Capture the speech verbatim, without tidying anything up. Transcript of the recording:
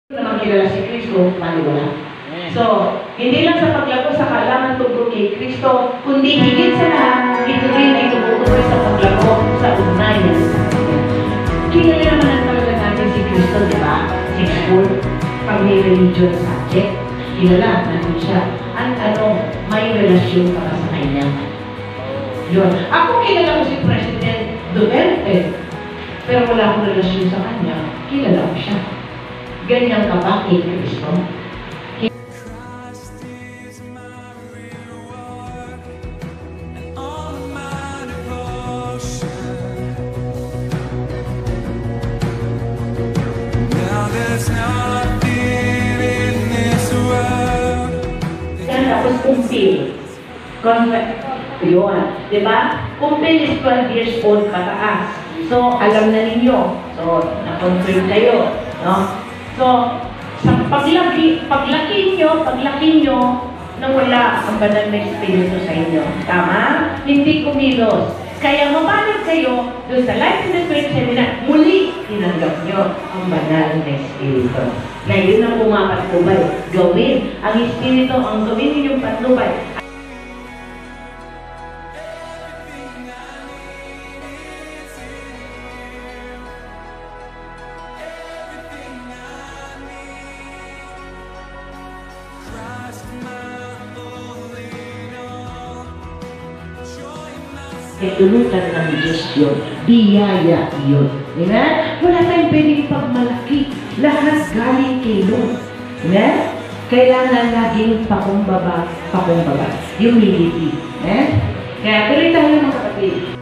Naman kilala si Kristo, maniwala. So, hindi lang sa paglago sa kaalaman tungkol kay Kristo, kundi higit sa lahat, ito rin ay tumutukoy sa paglago sa ugnayan sa Kanya. Kilala naman talaga natin si Kristo, di ba? Si school, pag may religion subject, kilala natin siya. Ang tanong, may relasyon para sa Kanya. Yun. Ako kilala ko si President Duterte, pero wala akong relasyon sa Kanya, kilala ko siya. Ganyan ka ba kay Kristo? Yan tapos kumpil. Yun. Diba? Kumpil is twelve years old pataas. So, alam na ninyo. So, na-confirm kayo. No? So, sa paglaki, paglaki nyo, paglaki nyo, nawala ang banal na Espiritu sa inyo. Tama? Hindi kumilos. Kaya mabalad kayo doon sa Life in the Spirit Seminar, muli tinanggap nyo ang banal na Espiritu. Na yun ang pumapatnubay. Gawin ang Espiritu, ang gawin ninyong patnubay. Itulutan ng Diyos yun. Biyaya yun. Amen? Wala tayong pwedeng pagmalaki. Lahat galing kay Lord. Amen? Kailangan laging pakumbaba, pakumbaba. Humility. Amen? Kaya tuloy tayo mga kapatid.